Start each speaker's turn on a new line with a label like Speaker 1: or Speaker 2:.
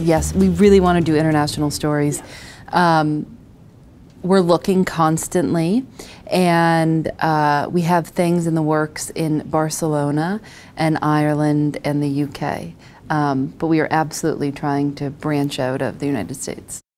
Speaker 1: yes, we really want to do international stories. We're looking constantly, and we have things in the works in Barcelona and Ireland and the UK. But we are absolutely trying to branch out of the United States.